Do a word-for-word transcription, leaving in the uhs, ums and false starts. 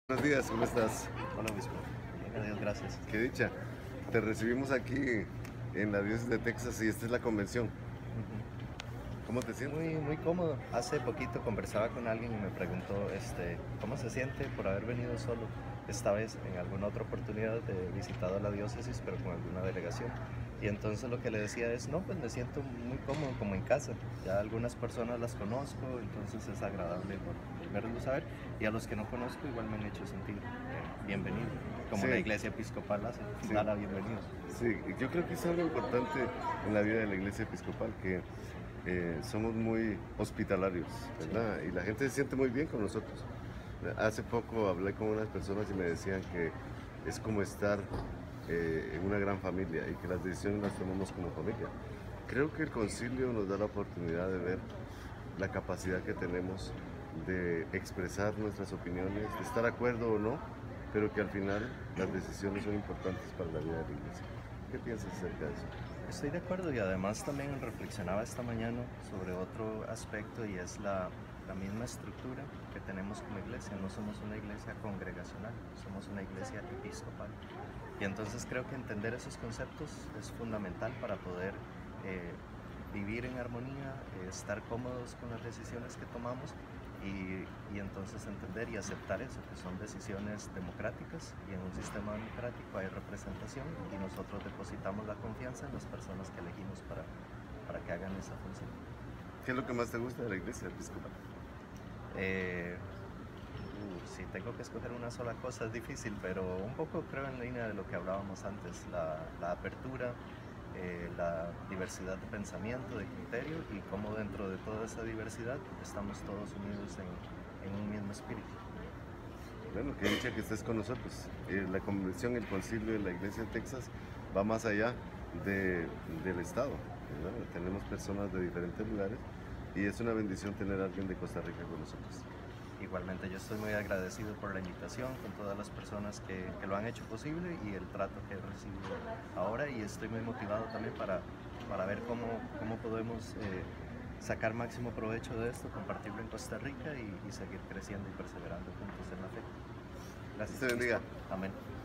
Buenos días, ¿cómo estás? Hola, obispo. Bien, adiós, gracias. Qué dicha. Te recibimos aquí en la diócesis de Texas y esta es la convención. Ujú. ¿Cómo te sientes? Muy, muy cómodo. Hace poquito conversaba con alguien y me preguntó este, cómo se siente por haber venido solo. Esta vez, en alguna otra oportunidad, he visitado la diócesis, pero con alguna delegación. Y entonces lo que le decía es, no, pues me siento muy cómodo, como en casa. Ya algunas personas las conozco, entonces es agradable vol- volverlos a ver. Y a los que no conozco, igual me han hecho sentir eh, bienvenido, como Sí, la iglesia episcopal hace, sí, da la bienvenida. sí. Yo creo que es algo importante en la vida de la iglesia episcopal, que eh, somos muy hospitalarios, Sí. ¿verdad? Y la gente se siente muy bien con nosotros. Hace poco hablé con unas personas y me decían que es como estar eh, en una gran familia y que las decisiones las tomamos como familia. Creo que el concilio nos da la oportunidad de ver la capacidad que tenemos de expresar nuestras opiniones, de estar de acuerdo o no, pero que al final las decisiones son importantes para la vida de la iglesia. ¿Qué piensas acerca de eso? Estoy de acuerdo y además también reflexionaba esta mañana sobre otro aspecto y es la, la misma estructura que tenemos como iglesia. No somos una iglesia congregacional, somos una iglesia episcopal. Y entonces creo que entender esos conceptos es fundamental para poder eh, vivir en armonía, eh, estar cómodos con las decisiones que tomamos y, y entonces entender y aceptar eso, que son decisiones democráticas y en un sistema democrático hay representación y nosotros depositamos la confianza en las personas que elegimos para, para que hagan esa función. ¿Qué es lo que más te gusta de la iglesia episcopal? Eh, uh, si tengo que escoger una sola cosa es difícil, pero un poco creo en línea de lo que hablábamos antes, la, la apertura, eh, la diversidad de pensamiento, de criterio y cómo dentro de toda esa diversidad estamos todos unidos en, en un mismo espíritu. Bueno, que dicha que estés con nosotros. Eh, la convención, el concilio de la iglesia de Texas va más allá de, del Estado, ¿verdad? Tenemos personas de diferentes lugares y es una bendición tener a alguien de Costa Rica con nosotros. Igualmente yo estoy muy agradecido por la invitación, con todas las personas que, que lo han hecho posible y el trato que he recibido ahora y estoy muy motivado también para, para ver cómo, cómo podemos eh, sacar máximo provecho de esto, compartirlo en Costa Rica y, y seguir creciendo y perseverando juntos en la fe. Dios Gracias, te bendiga. obispo. Amén.